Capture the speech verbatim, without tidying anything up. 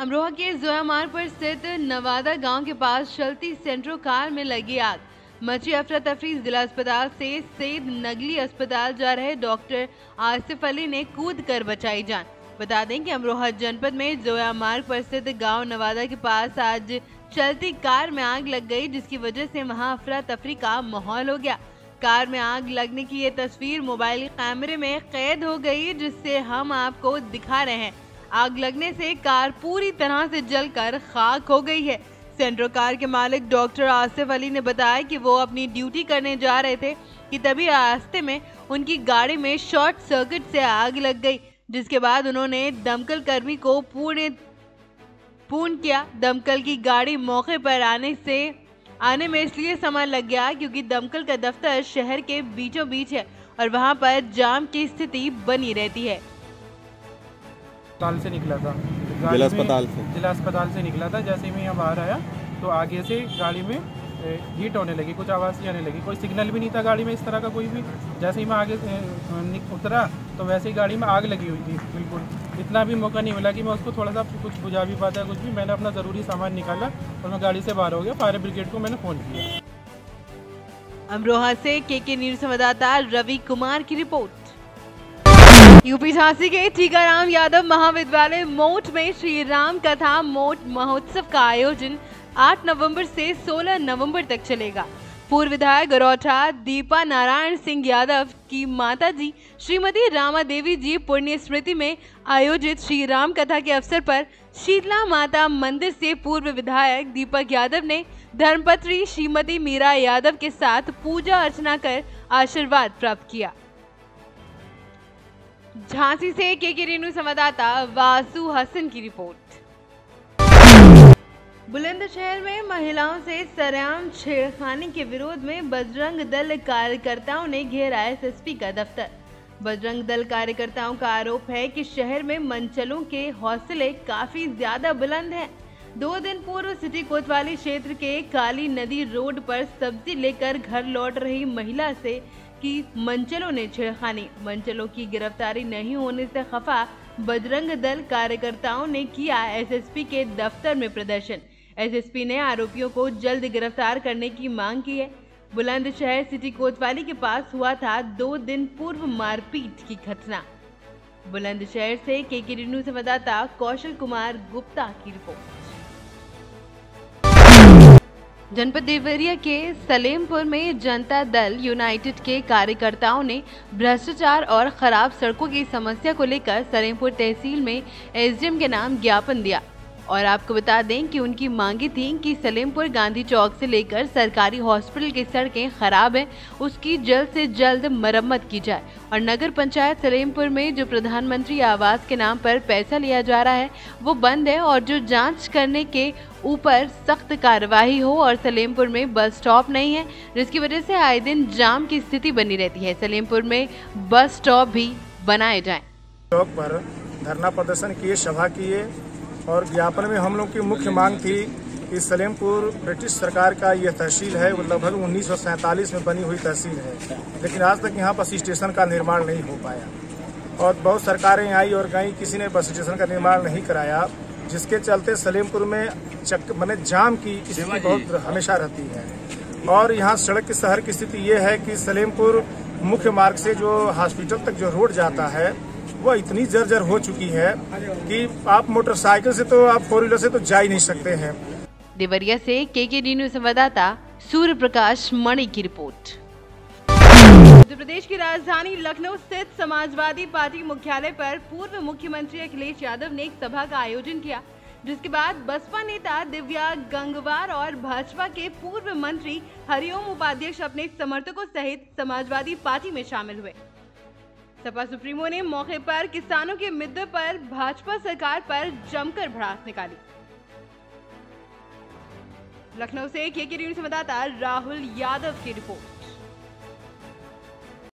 अमरोहा के जोया मार्ग पर स्थित नवादा गांव के पास चलती सेंट्रो कार में लगी आग, मची अफरा तफरी। जिला अस्पताल से सेद नगली अस्पताल जा रहे डॉक्टर आसिफ अली ने कूद कर बचाई जान। बता दें कि अमरोहा जनपद में जोया मार्ग पर स्थित गांव नवादा के पास आज चलती कार में आग लग गई, जिसकी वजह से वहां अफरा तफरी का माहौल हो गया। कार में आग लगने की ये तस्वीर मोबाइल कैमरे में कैद हो गई, जिससे हम आपको दिखा रहे हैं। आग लगने से कार पूरी तरह से जलकर खाक हो गई है। सेंट्रो कार के मालिक डॉक्टर आसिफ अली ने बताया कि वो अपनी ड्यूटी करने जा रहे थे कि तभी रास्ते में उनकी गाड़ी में शॉर्ट सर्किट से आग लग गई, जिसके बाद उन्होंने दमकल कर्मी को पूर्ण पूर्ण किया। दमकल की गाड़ी मौके पर आने से आने में इसलिए समय लग गया क्योंकि दमकल का दफ्तर शहर के बीचों बीच है और वहां पर जाम की स्थिति बनी रहती है। अस्पताल से निकला था, जिला अस्पताल से जिला अस्पताल से निकला था। जैसे ही मैं यहाँ बाहर आया तो आगे से गाड़ी में हीट होने लगी, कुछ आवाज़ सी आने लगी। कोई सिग्नल भी नहीं था गाड़ी में इस तरह का कोई भी। जैसे ही मैं आगे उतरा तो वैसे ही गाड़ी में आग लगी हुई थी। बिल्कुल इतना भी मौका नहीं मिला कि मैं उसको थोड़ा सा कुछ बुझा भी पाता कुछ भी। मैंने अपना ज़रूरी सामान निकाला और मैं गाड़ी से बाहर हो गया। फायर ब्रिगेड को मैंने फ़ोन किया। अमरोहा से के के न्यूज़ संवाददाता रवि कुमार की रिपोर्ट। यूपी झांसी के टीकाराम यादव महाविद्यालय मोट में श्री राम कथा मोट महोत्सव का आयोजन आठ नवंबर से सोलह नवंबर तक चलेगा। पूर्व विधायक गरौठा दीपा नारायण सिंह यादव की माताजी श्रीमती रामा देवी जी पुण्य स्मृति में आयोजित श्री राम कथा के अवसर पर शीतला माता मंदिर से पूर्व विधायक दीपक यादव ने धर्मपत्री श्रीमती मीरा यादव के साथ पूजा अर्चना कर आशीर्वाद प्राप्त किया। झांसी से के के रेणु संवाददाता वासु हसन की रिपोर्ट। बुलंदशहर में महिलाओं से सरेआम छेड़खानी के विरोध में बजरंग दल कार्यकर्ताओं ने घेरा एस एस पी का दफ्तर। बजरंग दल कार्यकर्ताओं का आरोप है कि शहर में मंचलों के हौसले काफी ज्यादा बुलंद हैं। दो दिन पूर्व सिटी कोतवाली क्षेत्र के काली नदी रोड पर सब्जी लेकर घर लौट रही महिला से की मंचलों ने छेड़खानी। मंचलों की गिरफ्तारी नहीं होने से खफा बजरंग दल कार्यकर्ताओं ने किया एस एस पी के दफ्तर में प्रदर्शन। एस एस पी ने आरोपियों को जल्द गिरफ्तार करने की मांग की है। बुलंदशहर सिटी कोतवाली के पास हुआ था दो दिन पूर्व मारपीट की घटना। बुलंदशहर से के के न्यूज़ संवाददाता कौशल कुमार गुप्ता की रिपोर्ट। जनपद देवरिया के सलेमपुर में जनता दल यूनाइटेड के कार्यकर्ताओं ने भ्रष्टाचार और खराब सड़कों की समस्या को लेकर सलेमपुर तहसील में एस डी एम के नाम ज्ञापन दिया। और आपको बता दें कि उनकी मांगी थी कि सलेमपुर गांधी चौक से लेकर सरकारी हॉस्पिटल की सड़कें खराब हैं, उसकी जल्द से जल्द मरम्मत की जाए और नगर पंचायत सलेमपुर में जो प्रधानमंत्री आवास के नाम पर पैसा लिया जा रहा है वो बंद है और जो जांच करने के ऊपर सख्त कार्रवाई हो। और सलेमपुर में बस स्टॉप नहीं है, जिसकी वजह से आए दिन जाम की स्थिति बनी रहती है। सलेमपुर में बस स्टॉप भी बनाए जाएं। चौक पर धरना प्रदर्शन किए, सभा किए और ज्ञापन में हम लोग की मुख्य मांग थी कि सलेमपुर ब्रिटिश सरकार का यह तहसील है, लगभग उन्नीस सौ सैंतालीस में बनी हुई तहसील है, लेकिन आज तक यहाँ बस स्टेशन का निर्माण नहीं हो पाया और बहुत सरकारें आई और गई, किसी ने बस स्टेशन का निर्माण नहीं कराया, जिसके चलते सलेमपुर में चक मैंने जाम की स्थिति बहुत हमेशा रहती है। और यहाँ सड़क की शहर की स्थिति ये है कि सलेमपुर मुख्य मार्ग से जो हॉस्पिटल तक जो रोड जाता है वो इतनी जर्जर हो चुकी है कि आप मोटरसाइकिल से तो आप फोर व्हीलर से तो जा ही नहीं सकते हैं। देवरिया से के के न्यूज़ संवाददाता सूर्य प्रकाश मणि की रिपोर्ट। उत्तर प्रदेश की राजधानी लखनऊ स्थित समाजवादी पार्टी मुख्यालय पर पूर्व मुख्यमंत्री अखिलेश यादव ने एक सभा का आयोजन किया, जिसके बाद बसपा नेता दिव्या गंगवार और भाजपा के पूर्व मंत्री हरिओम उपाध्यक्ष अपने समर्थकों सहित समाजवादी पार्टी में शामिल हुए। सपा सुप्रीमो ने मौके पर किसानों के मुद्दे पर भाजपा सरकार पर जमकर भड़ास निकाली। लखनऊ से के के न्यूज़ संवाददाता राहुल यादव की रिपोर्ट।